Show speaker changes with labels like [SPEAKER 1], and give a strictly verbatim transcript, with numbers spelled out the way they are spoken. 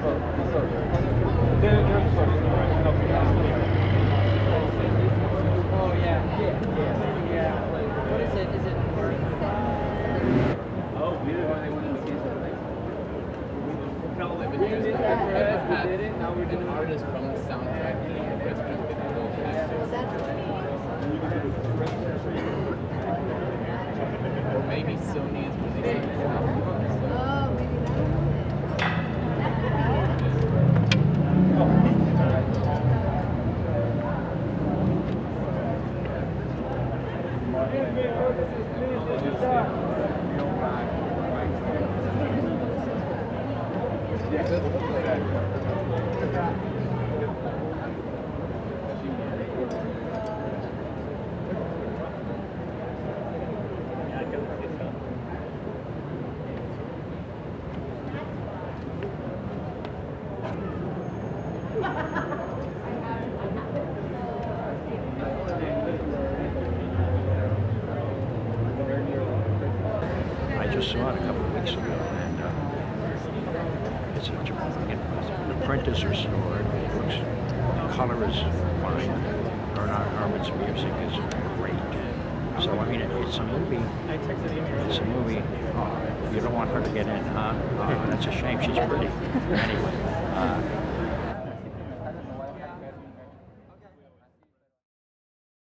[SPEAKER 1] Oh yeah, yeah, yeah, yeah. What is it? Is it? Oh, beautiful. They wanted to see something. Probably been used. I've had an artist from the soundtrack in the restaurant with a little cactus. Or maybe Sony is releasing this album.
[SPEAKER 2] Oh, maybe
[SPEAKER 3] I just saw it a couple of weeks ago, and uh, it's a, you know, the print is restored. It looks, the color is fine. Bernard Herrmann's music is great. So I mean, it, it's a movie. It's a movie. Oh, you don't want her to get in, huh? Oh, that's a shame. She's pretty. Anyway. Uh,